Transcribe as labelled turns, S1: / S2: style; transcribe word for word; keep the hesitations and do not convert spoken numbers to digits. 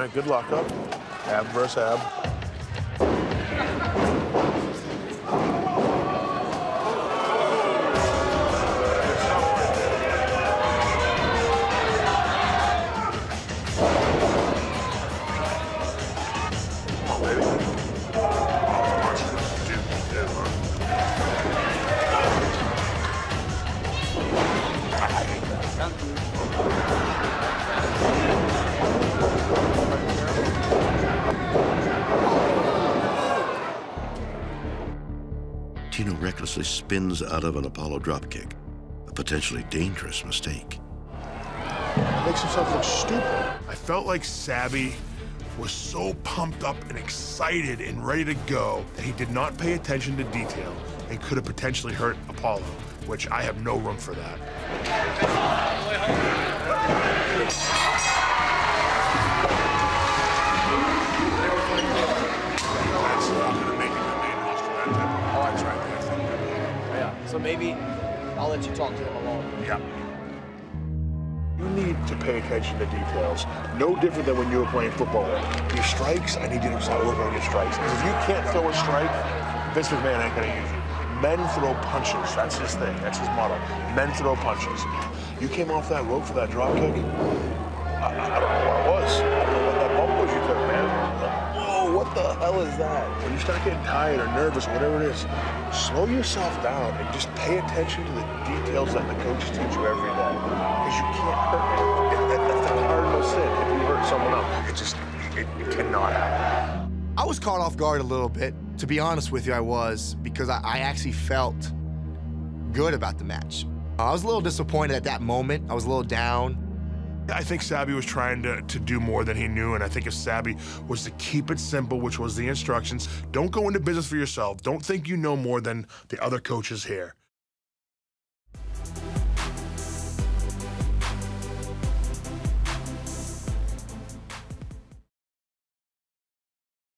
S1: right, good luck up. Ab versus ab.
S2: Tino recklessly spins out of an Apollo dropkick, a potentially dangerous mistake.
S1: Makes himself look stupid.
S3: I felt like Sabby was so pumped up and excited and ready to go that he did not pay attention to detail and could have potentially hurt Apollo, which I have no room for that.
S4: So maybe I'll let you talk to him alone.
S3: Yeah.
S1: You need to pay attention to details. No different than when you were playing football. Your strikes, I need you to start working on your strikes. Because if you can't throw a strike, Vince McMahon ain't gonna use you. Men throw punches. That's his thing. That's his motto. Men throw punches. You came off that rope for that drop kick. I, I don't know what it was. I don't know what that bump was you took, man. Whoa, what the hell is that? When you start getting tired or nervous or whatever it is, slow yourself down and just pay attention to the details that the coaches teach you every day. Because you can't hurt it. That, that's the cardinal sin. If you hurt someone else, it just, it, it cannot happen.
S5: I was caught off guard a little bit. To be honest with you, I was, because I, I actually felt good about the match. I was a little disappointed at that moment. I was a little down.
S3: I think Sabby was trying to, to do more than he knew, and I think if Sabby was to keep it simple, which was the instructions, don't go into business for yourself. Don't think you know more than the other coaches here.